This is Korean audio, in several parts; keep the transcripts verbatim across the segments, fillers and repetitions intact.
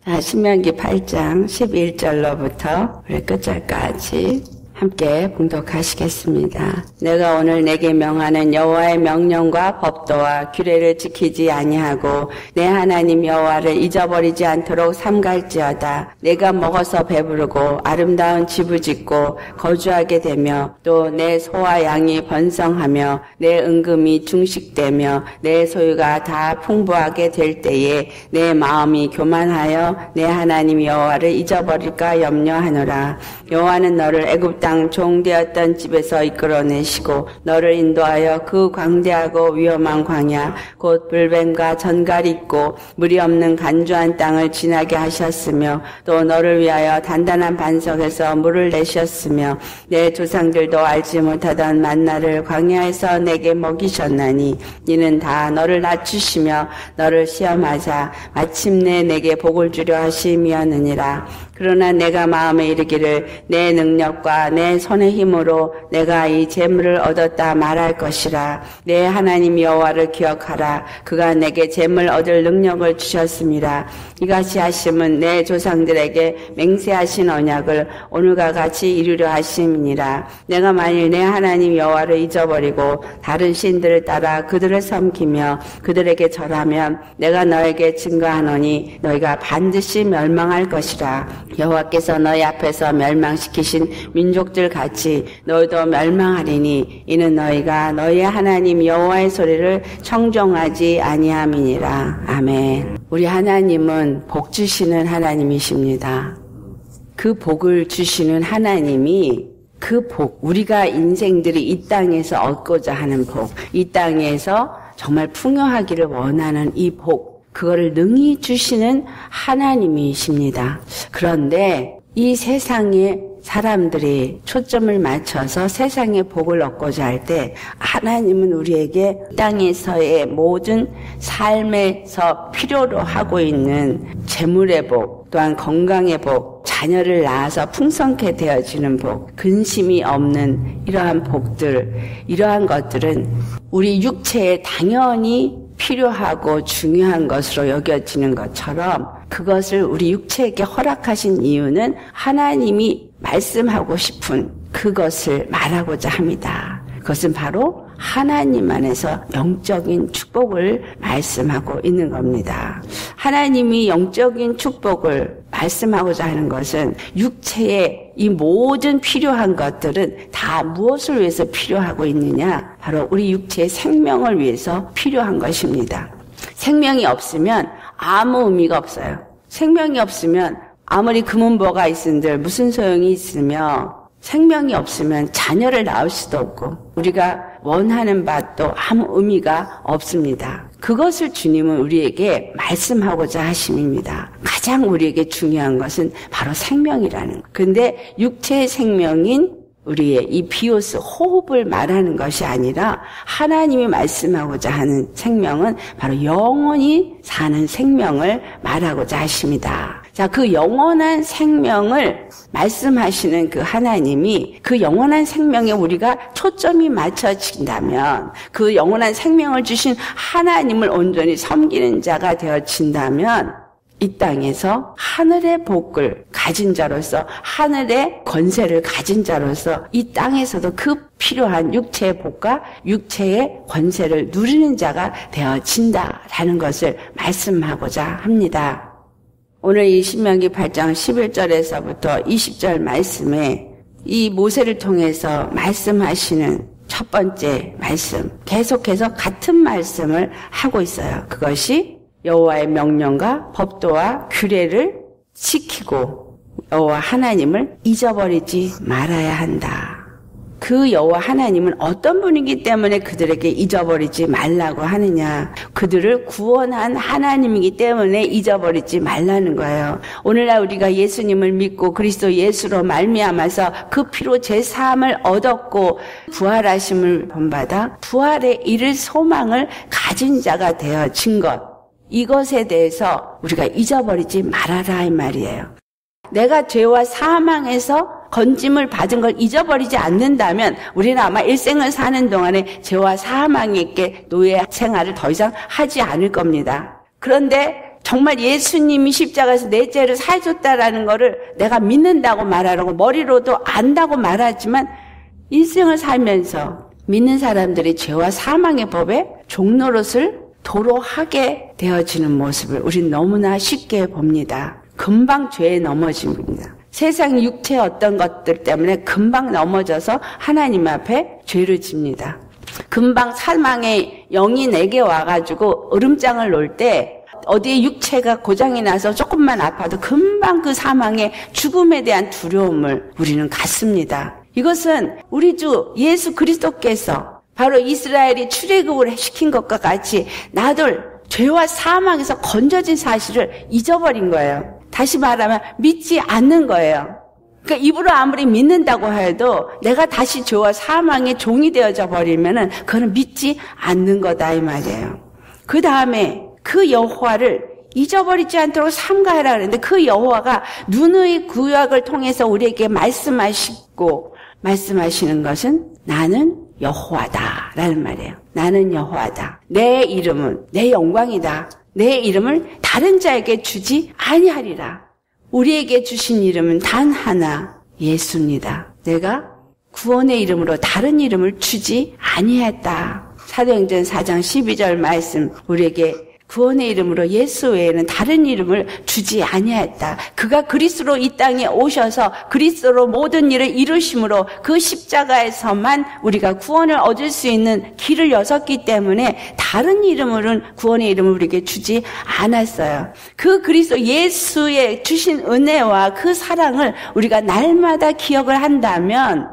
자, 신명기 팔 장 십일 절로부터 우리 끝절까지 함께 봉독하시겠습니다. 내가 오늘 내게 명하는 여호와의 명령과 법도와 규례를 지키지 아니하고 내 하나님 여호와를 잊어버리지 않도록 삼갈지어다. 내가 먹어서 배부르고 아름다운 집을 짓고 거주하게 되며 또 내 소와 양이 번성하며 내 은금이 중식되며 내 소유가 다 풍부하게 될 때에 내 마음이 교만하여 내 하나님 여호와를 잊어버릴까 염려하노라. 여호와는 너를 애굽 땅 종되었던 집에서 이끌어내시고 너를 인도하여 그 광대하고 위험한 광야 곧 불뱀과 전갈이 있고 물이 없는 간주한 땅을 지나게 하셨으며 또 너를 위하여 단단한 반석에서 물을 내셨으며 내 조상들도 알지 못하던 만나를 광야에서 내게 먹이셨나니 이는 다 너를 낮추시며 너를 시험하사 마침내 내게 복을 주려 하심이었느니라. 그러나 내가 마음에 이르기를 내 능력과 내 손의 힘으로 내가 이 재물을 얻었다 말할 것이라. 내 하나님 여호와를 기억하라. 그가 내게 재물 얻을 능력을 주셨습니다. 이같이 하심은 내 조상들에게 맹세하신 언약을 오늘과 같이 이루려 하심이니라. 내가 만일 내 하나님 여호와를 잊어버리고 다른 신들을 따라 그들을 섬기며 그들에게 절하면 내가 너에게 증거하노니 너희가 반드시 멸망할 것이라. 여호와께서 너희 앞에서 멸망시키신 민족들 같이 너희도 멸망하리니 이는 너희가 너희의 하나님 여호와의 소리를 청종하지 아니함이니라. 아멘. 우리 하나님은 복 주시는 하나님이십니다. 그 복을 주시는 하나님이 그 복, 우리가 인생들이 이 땅에서 얻고자 하는 복, 이 땅에서 정말 풍요하기를 원하는 이 복, 그거를 능히 주시는 하나님이십니다. 그런데 이 세상에 사람들이 초점을 맞춰서 세상의 복을 얻고자 할 때 하나님은 우리에게 땅에서의 모든 삶에서 필요로 하고 있는 재물의 복, 또한 건강의 복, 자녀를 낳아서 풍성케 되어지는 복, 근심이 없는 이러한 복들, 이러한 것들은 우리 육체에 당연히 필요하고 중요한 것으로 여겨지는 것처럼 그것을 우리 육체에게 허락하신 이유는 하나님이 말씀하고 싶은 그것을 말하고자 합니다. 그것은 바로 하나님 안에서 영적인 축복을 말씀하고 있는 겁니다. 하나님이 영적인 축복을 말씀하고자 하는 것은 육체의 이 모든 필요한 것들은 다 무엇을 위해서 필요하고 있느냐? 바로 우리 육체의 생명을 위해서 필요한 것입니다. 생명이 없으면 아무 의미가 없어요. 생명이 없으면 아무리 금은보가 있은들 무슨 소용이 있으며 생명이 없으면 자녀를 낳을 수도 없고 우리가 원하는 바도 아무 의미가 없습니다. 그것을 주님은 우리에게 말씀하고자 하심입니다. 가장 우리에게 중요한 것은 바로 생명이라는 것. 그런데 육체의 생명인 우리의 이 비오스 호흡을 말하는 것이 아니라 하나님이 말씀하고자 하는 생명은 바로 영원히 사는 생명을 말하고자 하십니다. 자, 그 영원한 생명을 말씀하시는 그 하나님이 그 영원한 생명에 우리가 초점이 맞춰진다면 그 영원한 생명을 주신 하나님을 온전히 섬기는 자가 되어진다면 이 땅에서 하늘의 복을 가진 자로서 하늘의 권세를 가진 자로서 이 땅에서도 그 필요한 육체의 복과 육체의 권세를 누리는 자가 되어진다라는 것을 말씀하고자 합니다. 오늘 이 신명기 팔 장 십일 절에서부터 이십 절 말씀에 이 모세를 통해서 말씀하시는 첫 번째 말씀, 계속해서 같은 말씀을 하고 있어요. 그것이 여호와의 명령과 법도와 규례를 지키고 여호와 하나님을 잊어버리지 말아야 한다. 그 여호와 하나님은 어떤 분이기 때문에 그들에게 잊어버리지 말라고 하느냐. 그들을 구원한 하나님이기 때문에 잊어버리지 말라는 거예요. 오늘날 우리가 예수님을 믿고 그리스도 예수로 말미암아서 그 피로 제사함을 얻었고 부활하심을 본받아 부활에 이를 소망을 가진 자가 되어진 것, 이것에 대해서 우리가 잊어버리지 말아라 이 말이에요. 내가 죄와 사망에서 건짐을 받은 걸 잊어버리지 않는다면 우리는 아마 일생을 사는 동안에 죄와 사망에 있게 노예 생활을 더 이상 하지 않을 겁니다. 그런데 정말 예수님이 십자가에서 내 죄를 사해줬다라는 거를 내가 믿는다고 말하라고 머리로도 안다고 말하지만 일생을 살면서 믿는 사람들이 죄와 사망의 법에 종노릇을 도로 하게 되어지는 모습을 우린 너무나 쉽게 봅니다. 금방 죄에 넘어집니다. 세상 육체의 어떤 것들 때문에 금방 넘어져서 하나님 앞에 죄를 집니다. 금방 사망의 영이 내게 와가지고 으름장을 놓을 때 어디에 육체가 고장이 나서 조금만 아파도 금방 그 사망의 죽음에 대한 두려움을 우리는 갖습니다. 이것은 우리 주 예수 그리스도께서 바로 이스라엘이 출애굽을 시킨 것과 같이 나들 죄와 사망에서 건져진 사실을 잊어버린 거예요. 다시 말하면 믿지 않는 거예요. 그러니까 입으로 아무리 믿는다고 해도 내가 다시 죄와 사망의 종이 되어져 버리면은 그거는 믿지 않는 거다 이 말이에요. 그 다음에 그 여호와를 잊어버리지 않도록 삼가해라 그랬는데 그 여호와가 누누이 구약을 통해서 우리에게 말씀하시고 말씀하시는 것은 나는 여호와다라는 말이에요. 나는 여호와다. 내 이름은 내 영광이다. 내 이름을 다른 자에게 주지 아니하리라. 우리에게 주신 이름은 단 하나 예수입니다. 내가 구원의 이름으로 다른 이름을 주지 아니했다. 사도행전 사 장 십이 절 말씀 우리에게 구원의 이름으로 예수 외에는 다른 이름을 주지 아니하였다. 그가 그리스도로 이 땅에 오셔서 그리스도로 모든 일을 이루심으로 그 십자가에서만 우리가 구원을 얻을 수 있는 길을 여셨기 때문에 다른 이름으로는 구원의 이름을 우리에게 주지 않았어요. 그 그리스도 예수의 주신 은혜와 그 사랑을 우리가 날마다 기억을 한다면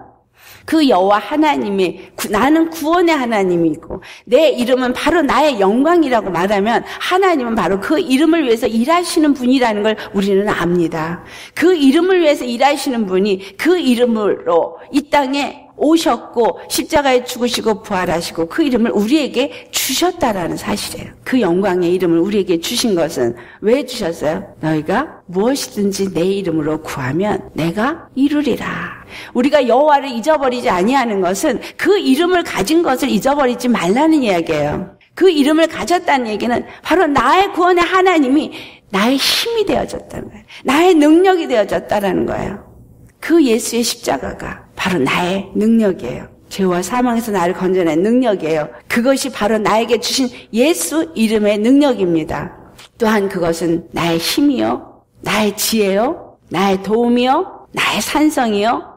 그 여호와 하나님이 나는 구원의 하나님이고 내 이름은 바로 나의 영광이라고 말하면 하나님은 바로 그 이름을 위해서 일하시는 분이라는 걸 우리는 압니다. 그 이름을 위해서 일하시는 분이 그 이름으로 이 땅에 오셨고 십자가에 죽으시고 부활하시고 그 이름을 우리에게 주셨다라는 사실이에요. 그 영광의 이름을 우리에게 주신 것은 왜 주셨어요? 너희가 무엇이든지 내 이름으로 구하면 내가 이루리라. 우리가 여호와를 잊어버리지 아니하는 것은 그 이름을 가진 것을 잊어버리지 말라는 이야기예요. 그 이름을 가졌다는 얘기는 바로 나의 구원의 하나님이 나의 힘이 되어졌다는 거예요. 나의 능력이 되어졌다는 거예요. 그 예수의 십자가가 바로 나의 능력이에요. 죄와 사망에서 나를 건져낸 능력이에요. 그것이 바로 나에게 주신 예수 이름의 능력입니다. 또한 그것은 나의 힘이요, 나의 지혜요, 나의 도움이요, 나의 산성이요.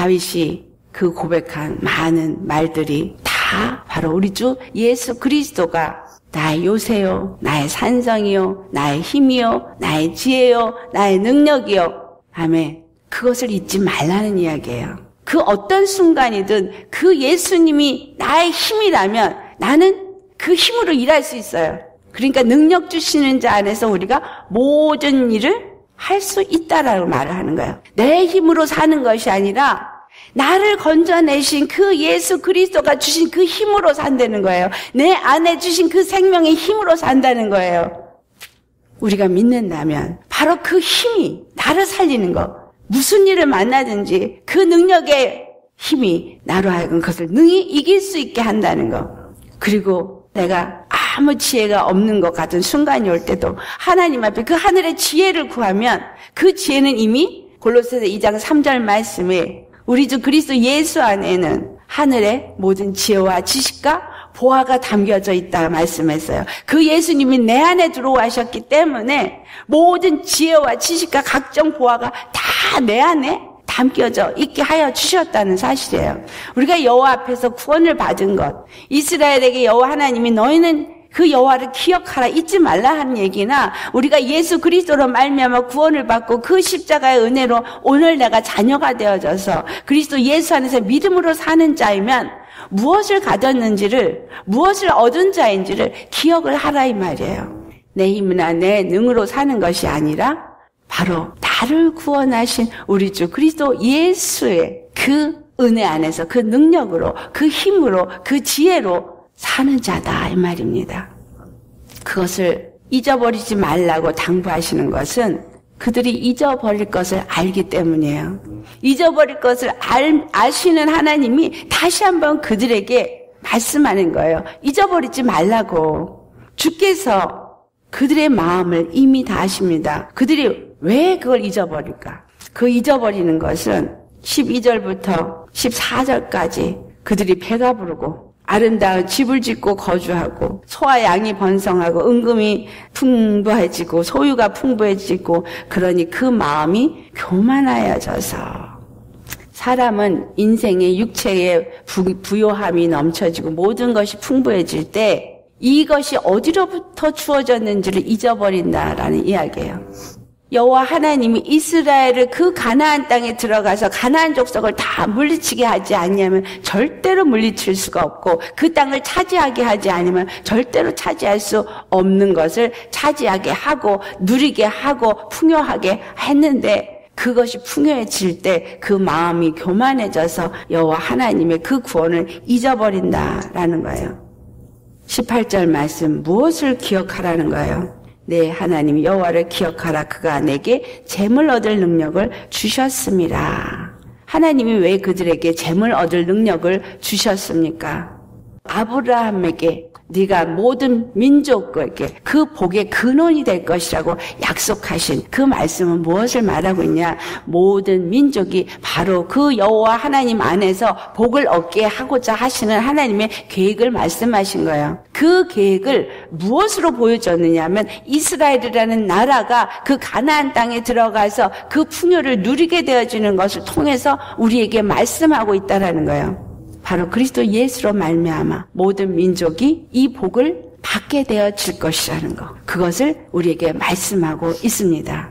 다윗이 그 고백한 많은 말들이 다 바로 우리 주 예수 그리스도가 나의 요새요, 나의 산성이요, 나의 힘이요, 나의 지혜요, 나의 능력이요. 아멘. 그것을 잊지 말라는 이야기예요. 그 어떤 순간이든 그 예수님이 나의 힘이라면 나는 그 힘으로 일할 수 있어요. 그러니까 능력 주시는 자 안에서 우리가 모든 일을 할 수 있다라고 말을 하는 거예요. 내 힘으로 사는 것이 아니라 나를 건져내신 그 예수 그리스도가 주신 그 힘으로 산다는 거예요. 내 안에 주신 그 생명의 힘으로 산다는 거예요. 우리가 믿는다면 바로 그 힘이 나를 살리는 거. 무슨 일을 만나든지 그 능력의 힘이 나로 하여금 그것을 능히 이길 수 있게 한다는 거. 그리고 내가 아무 지혜가 없는 것 같은 순간이 올 때도 하나님 앞에 그 하늘의 지혜를 구하면 그 지혜는 이미 골로새서 이 장 삼 절 말씀에 우리 주 그리스도 예수 안에는 하늘의 모든 지혜와 지식과 보화가 담겨져 있다 말씀했어요. 그 예수님이 내 안에 들어오셨기 때문에 모든 지혜와 지식과 각종 보화가 다 내 안에 담겨져 있게 하여 주셨다는 사실이에요. 우리가 여호와 앞에서 구원을 받은 것, 이스라엘에게 여호와 하나님이 너희는 그 여호와를 기억하라 잊지 말라 하는 얘기나 우리가 예수 그리스도로 말미암아 구원을 받고 그 십자가의 은혜로 오늘 내가 자녀가 되어져서 그리스도 예수 안에서 믿음으로 사는 자이면 무엇을 가졌는지를 무엇을 얻은 자인지를 기억을 하라 이 말이에요. 내 힘이나 내 능으로 사는 것이 아니라 바로 나를 구원하신 우리 주 그리스도 예수의 그 은혜 안에서 그 능력으로 그 힘으로 그 지혜로 사는 자다 이 말입니다. 그것을 잊어버리지 말라고 당부하시는 것은 그들이 잊어버릴 것을 알기 때문이에요. 잊어버릴 것을 알, 아시는 하나님이 다시 한번 그들에게 말씀하는 거예요. 잊어버리지 말라고. 주께서 그들의 마음을 이미 다 아십니다. 그들이 왜 그걸 잊어버릴까? 그 잊어버리는 것은 십이 절부터 십사 절까지 그들이 배가 부르고 아름다운 집을 짓고 거주하고 소와 양이 번성하고 은금이 풍부해지고 소유가 풍부해지고 그러니 그 마음이 교만하여져서 사람은 인생의 육체의 부요함이 넘쳐지고 모든 것이 풍부해질 때 이것이 어디로부터 주어졌는지를 잊어버린다라는 이야기예요. 여호와 하나님이 이스라엘을 그 가나안 땅에 들어가서 가나안 족속을 다 물리치게 하지 않으면 절대로 물리칠 수가 없고 그 땅을 차지하게 하지 않으면 절대로 차지할 수 없는 것을 차지하게 하고 누리게 하고 풍요하게 했는데 그것이 풍요해질 때 그 마음이 교만해져서 여호와 하나님의 그 구원을 잊어버린다라는 거예요. 십팔 절 말씀 무엇을 기억하라는 거예요? 네, 하나님 여호와를 기억하라. 그가 내게 재물 얻을 능력을 주셨습니다. 하나님이 왜 그들에게 재물 얻을 능력을 주셨습니까? 아브라함에게 네가 모든 민족에게 그 복의 근원이 될 것이라고 약속하신 그 말씀은 무엇을 말하고 있냐? 모든 민족이 바로 그 여호와 하나님 안에서 복을 얻게 하고자 하시는 하나님의 계획을 말씀하신 거예요. 그 계획을 무엇으로 보여줬느냐 하면 이스라엘이라는 나라가 그 가나안 땅에 들어가서 그 풍요를 누리게 되어지는 것을 통해서 우리에게 말씀하고 있다는 거예요. 바로 그리스도 예수로 말미암아 모든 민족이 이 복을 받게 되어질 것이라는 것, 그것을 우리에게 말씀하고 있습니다.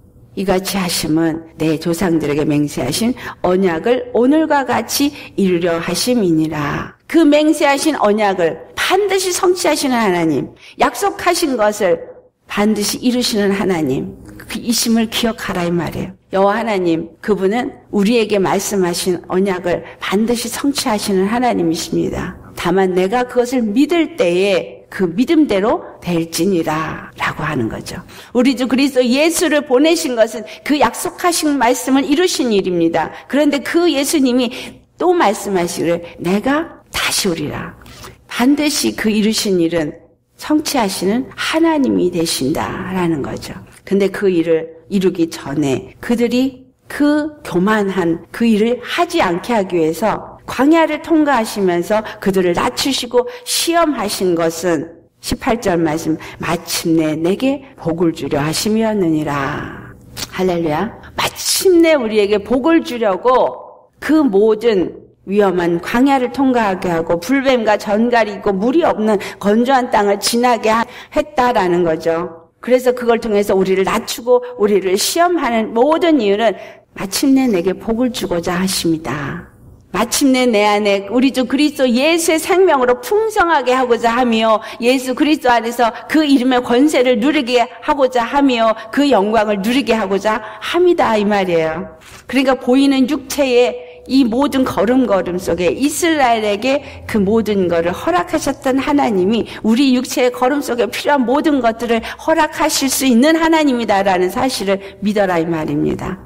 이같이 하심은 내 조상들에게 맹세하신 언약을 오늘과 같이 이루려 하심이니라. 그 맹세하신 언약을 반드시 성취하시는 하나님, 약속하신 것을 반드시 이루시는 하나님, 그 이심을 기억하라 이 말이에요. 여호와 하나님, 그분은 우리에게 말씀하신 언약을 반드시 성취하시는 하나님이십니다. 다만 내가 그것을 믿을 때에 그 믿음대로 될지니라 라고 하는 거죠. 우리 주 그리스도 예수를 보내신 것은 그 약속하신 말씀을 이루신 일입니다. 그런데 그 예수님이 또 말씀하시기를 내가 다시 오리라. 반드시 그 이루신 일은 성취하시는 하나님이 되신다라는 거죠. 근데 그 일을 이루기 전에 그들이 그 교만한 그 일을 하지 않게 하기 위해서 광야를 통과하시면서 그들을 낮추시고 시험하신 것은 십팔 절 말씀 마침내 내게 복을 주려 하심이었느니라. 할렐루야. 마침내 우리에게 복을 주려고 그 모든 위험한 광야를 통과하게 하고 불뱀과 전갈이 있고 물이 없는 건조한 땅을 지나게 했다라는 거죠. 그래서 그걸 통해서 우리를 낮추고 우리를 시험하는 모든 이유는 마침내 내게 복을 주고자 하십니다. 마침내 내 안에 우리 주 그리스도 예수의 생명으로 풍성하게 하고자 하며 예수 그리스도 안에서 그 이름의 권세를 누리게 하고자 하며 그 영광을 누리게 하고자 합니다 이 말이에요. 그러니까 보이는 육체의 이 모든 걸음걸음 속에 이스라엘에게 그 모든 것을 허락하셨던 하나님이 우리 육체의 걸음 속에 필요한 모든 것들을 허락하실 수 있는 하나님이다라는 사실을 믿어라 이 말입니다.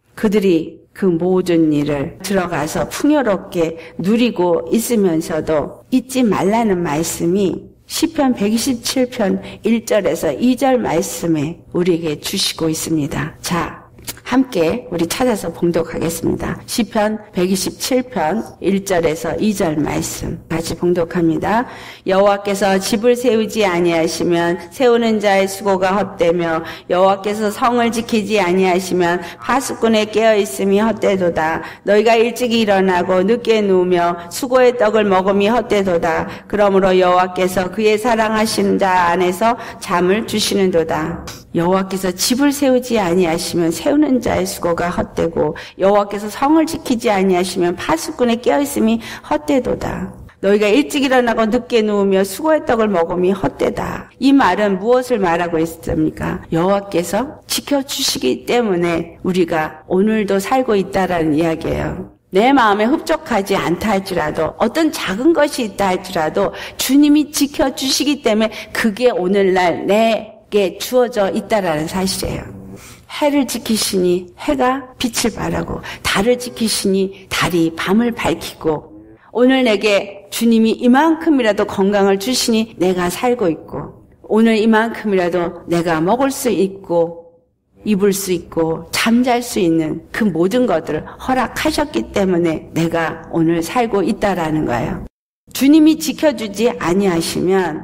그들이 그 모든 일을 들어가서 풍요롭게 누리고 있으면서도 잊지 말라는 말씀이 시편 백이십칠 편 일 절에서 이 절 말씀에 우리에게 주시고 있습니다. 자, 함께 우리 찾아서 봉독하겠습니다. 시편 백이십칠 편 일 절에서 이 절 말씀 같이 봉독합니다. 여호와께서 집을 세우지 아니하시면 세우는 자의 수고가 헛되며 여호와께서 성을 지키지 아니하시면 파수꾼의 깨어있음이 헛되도다. 너희가 일찍 일어나고 늦게 누우며 수고의 떡을 먹음이 헛되도다. 그러므로 여호와께서 그의 사랑하시는 자 안에서 잠을 주시는도다. 여호와께서 집을 세우지 아니하시면 세우는 자의 수고가 헛되고 여호와께서 성을 지키지 아니하시면 파수꾼의 깨어있음이 헛되도다. 너희가 일찍 일어나고 늦게 누우며 수고의 떡을 먹음이 헛되다. 이 말은 무엇을 말하고 있습니까? 여호와께서 지켜주시기 때문에 우리가 오늘도 살고 있다라는 이야기예요. 내 마음에 흡족하지 않다 할지라도 어떤 작은 것이 있다 할지라도 주님이 지켜주시기 때문에 그게 오늘날 내 게 주어져 있다라는 사실이에요. 해를 지키시니 해가 빛을 발하고 달을 지키시니 달이 밤을 밝히고 오늘 내게 주님이 이만큼이라도 건강을 주시니 내가 살고 있고 오늘 이만큼이라도 내가 먹을 수 있고 입을 수 있고 잠잘 수 있는 그 모든 것들을 허락하셨기 때문에 내가 오늘 살고 있다라는 거예요. 주님이 지켜주지 아니하시면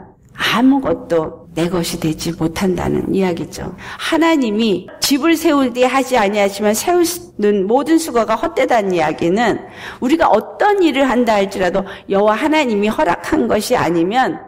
아무것도 내 것이 되지 못한다는 이야기죠. 하나님이 집을 세우되 하지 아니하시면 세우는 모든 수고가 헛되다는 이야기는 우리가 어떤 일을 한다 할지라도 여호와 하나님이 허락한 것이 아니면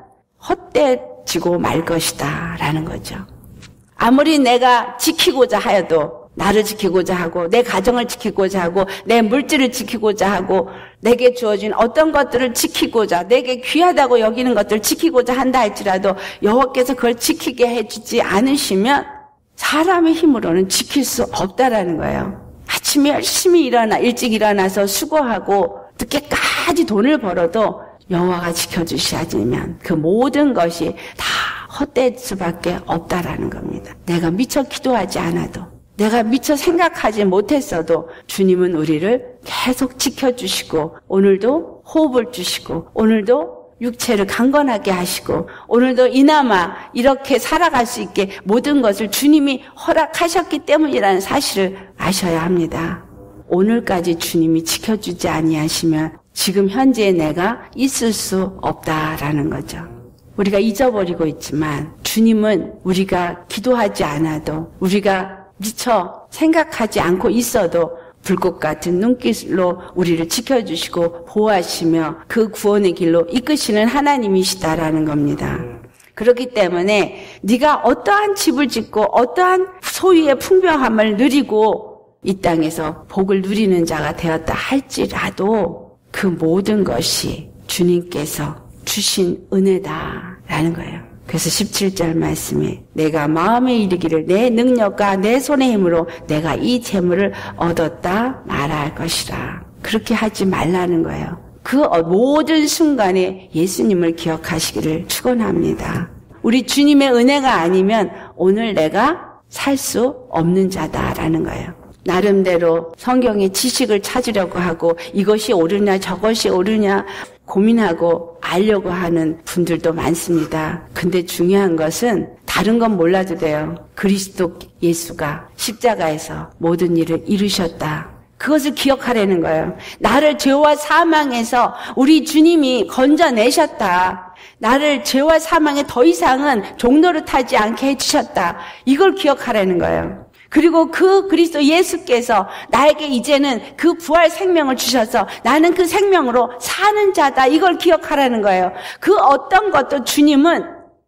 헛되지고 말 것이다 라는 거죠. 아무리 내가 지키고자 하여도 나를 지키고자 하고 내 가정을 지키고자 하고 내 물질을 지키고자 하고 내게 주어진 어떤 것들을 지키고자 내게 귀하다고 여기는 것들을 지키고자 한다 할지라도 여호와께서 그걸 지키게 해주지 않으시면 사람의 힘으로는 지킬 수 없다라는 거예요. 아침에 열심히 일어나 일찍 일어나서 수고하고 늦게까지 돈을 벌어도 여호와가 지켜주시지 않으면 그 모든 것이 다 헛될 수밖에 없다라는 겁니다. 내가 미처 기도하지 않아도 내가 미처 생각하지 못했어도 주님은 우리를 계속 지켜주시고 오늘도 호흡을 주시고 오늘도 육체를 강건하게 하시고 오늘도 이나마 이렇게 살아갈 수 있게 모든 것을 주님이 허락하셨기 때문이라는 사실을 아셔야 합니다. 오늘까지 주님이 지켜주지 아니하시면 지금 현재 내가 있을 수 없다라는 거죠. 우리가 잊어버리고 있지만 주님은 우리가 기도하지 않아도 우리가 미처 생각하지 않고 있어도 불꽃 같은 눈길로 우리를 지켜주시고 보호하시며 그 구원의 길로 이끄시는 하나님이시다라는 겁니다. 그렇기 때문에 네가 어떠한 집을 짓고 어떠한 소유의 풍성함을 누리고 이 땅에서 복을 누리는 자가 되었다 할지라도 그 모든 것이 주님께서 주신 은혜다라는 거예요. 그래서 십칠 절 말씀에 내가 마음에 이르기를 내 능력과 내 손의 힘으로 내가 이 재물을 얻었다 말할 것이라. 그렇게 하지 말라는 거예요. 그 모든 순간에 예수님을 기억하시기를 축원합니다. 우리 주님의 은혜가 아니면 오늘 내가 살 수 없는 자다라는 거예요. 나름대로 성경의 지식을 찾으려고 하고 이것이 옳으냐 저것이 옳으냐 고민하고 알려고 하는 분들도 많습니다. 근데 중요한 것은 다른 건 몰라도 돼요. 그리스도 예수가 십자가에서 모든 일을 이루셨다. 그것을 기억하라는 거예요. 나를 죄와 사망에서 우리 주님이 건져내셨다. 나를 죄와 사망에 더 이상은 종노릇하지 않게 해주셨다. 이걸 기억하라는 거예요. 그리고 그 그리스도 예수께서 나에게 이제는 그 부활 생명을 주셔서 나는 그 생명으로 사는 자다. 이걸 기억하라는 거예요. 그 어떤 것도 주님은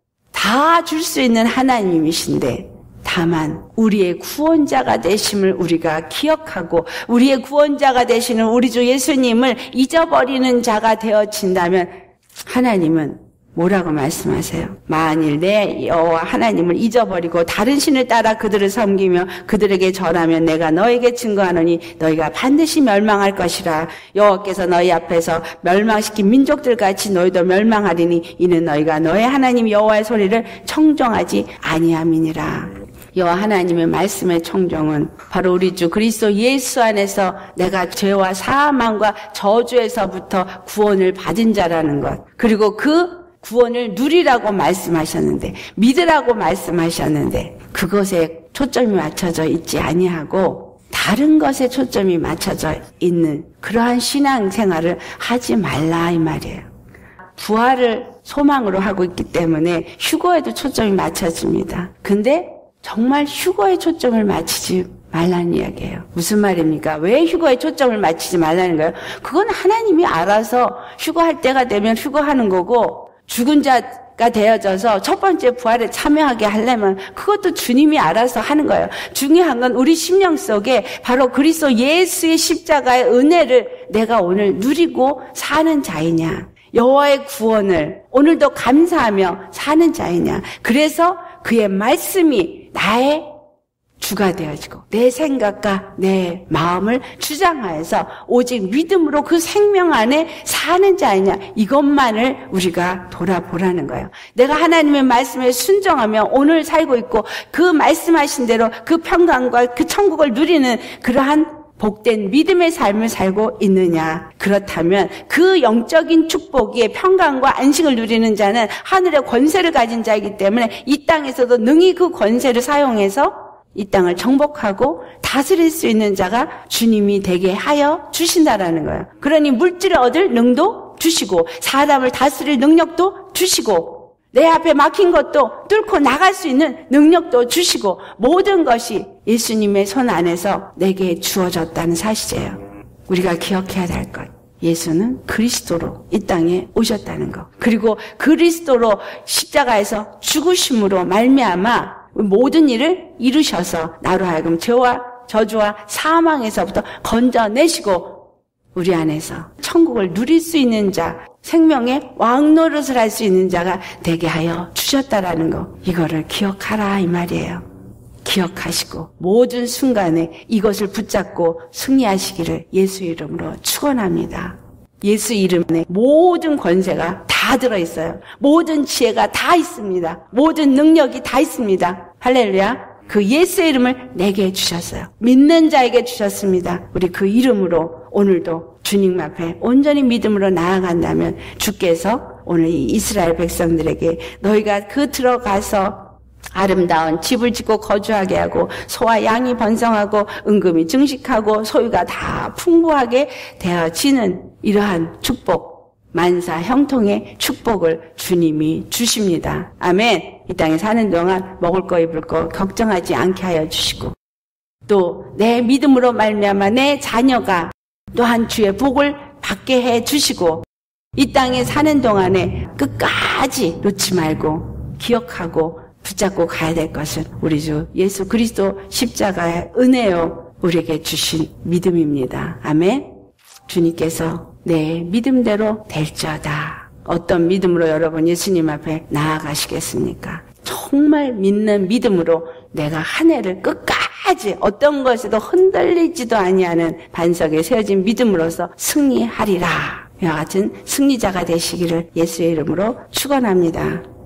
다 줄 수 있는 하나님이신데 다만 우리의 구원자가 되심을 우리가 기억하고 우리의 구원자가 되시는 우리 주 예수님을 잊어버리는 자가 되어진다면 하나님은 뭐라고 말씀하세요? 만일 내 여호와 하나님을 잊어버리고 다른 신을 따라 그들을 섬기며 그들에게 절하면 내가 너에게 증거하노니 너희가 반드시 멸망할 것이라. 여호와께서 너희 앞에서 멸망시킨 민족들 같이 너희도 멸망하리니 이는 너희가 너의 하나님 여호와의 소리를 청종하지 아니함이니라. 여호와 하나님의 말씀의 청종은 바로 우리 주 그리스도 예수 안에서 내가 죄와 사망과 저주에서부터 구원을 받은 자라는 것, 그리고 그 구원을 누리라고 말씀하셨는데 믿으라고 말씀하셨는데 그것에 초점이 맞춰져 있지 아니하고 다른 것에 초점이 맞춰져 있는 그러한 신앙생활을 하지 말라 이 말이에요. 부활을 소망으로 하고 있기 때문에 휴거에도 초점이 맞춰집니다. 근데 정말 휴거에 초점을 맞추지 말라는 이야기예요. 무슨 말입니까? 왜 휴거에 초점을 맞추지 말라는 거예요? 그건 하나님이 알아서 휴거할 때가 되면 휴거하는 거고 죽은 자가 되어져서 첫 번째 부활에 참여하게 하려면 그것도 주님이 알아서 하는 거예요. 중요한 건 우리 심령 속에 바로 그리스도 예수의 십자가의 은혜를 내가 오늘 누리고 사는 자이냐, 여호와의 구원을 오늘도 감사하며 사는 자이냐, 그래서 그의 말씀이 나의 주가 되어지고 내 생각과 내 마음을 주장하여서 오직 믿음으로 그 생명 안에 사는 자이냐, 이것만을 우리가 돌아보라는 거예요. 내가 하나님의 말씀에 순종하며 오늘 살고 있고 그 말씀하신 대로 그 평강과 그 천국을 누리는 그러한 복된 믿음의 삶을 살고 있느냐? 그렇다면 그 영적인 축복의 평강과 안식을 누리는 자는 하늘의 권세를 가진 자이기 때문에 이 땅에서도 능히 그 권세를 사용해서 이 땅을 정복하고 다스릴 수 있는 자가 주님이 되게 하여 주신다라는 거예요. 그러니 물질을 얻을 능도 주시고 사람을 다스릴 능력도 주시고 내 앞에 막힌 것도 뚫고 나갈 수 있는 능력도 주시고 모든 것이 예수님의 손 안에서 내게 주어졌다는 사실이에요. 우리가 기억해야 될 것. 예수는 그리스도로 이 땅에 오셨다는 것. 그리고 그리스도로 십자가에서 죽으심으로 말미암아 모든 일을 이루셔서 나로 하여금 죄와 저주와 사망에서부터 건져내시고 우리 안에서 천국을 누릴 수 있는 자, 생명의 왕노릇을 할 수 있는 자가 되게 하여 주셨다라는 거. 이거를 기억하라 이 말이에요. 기억하시고 모든 순간에 이것을 붙잡고 승리하시기를 예수 이름으로 축원합니다. 예수 이름에 모든 권세가 다 들어있어요. 모든 지혜가 다 있습니다. 모든 능력이 다 있습니다. 할렐루야. 그 예수의 이름을 내게 주셨어요. 믿는 자에게 주셨습니다. 우리 그 이름으로 오늘도 주님 앞에 온전히 믿음으로 나아간다면 주께서 오늘 이 이스라엘 백성들에게 너희가 그 들어가서 아름다운 집을 짓고 거주하게 하고 소와 양이 번성하고 은금이 증식하고 소유가 다 풍부하게 되어지는 이러한 축복, 만사 형통의 축복을 주님이 주십니다. 아멘. 이 땅에 사는 동안 먹을 거 입을 거 걱정하지 않게 하여 주시고 또 내 믿음으로 말미암아 내 자녀가 또한 주의 복을 받게 해 주시고 이 땅에 사는 동안에 끝까지 놓지 말고 기억하고 붙잡고 가야 될 것은 우리 주 예수 그리스도 십자가의 은혜요 우리에게 주신 믿음입니다. 아멘. 주님께서 내 믿음대로 될지어다. 어떤 믿음으로 여러분 예수님 앞에 나아가시겠습니까? 정말 믿는 믿음으로 내가 한 해를 끝까지 어떤 것에도 흔들리지도 아니하는 반석에 세워진 믿음으로서 승리하리라. 이와 같은 승리자가 되시기를 예수의 이름으로 축원합니다.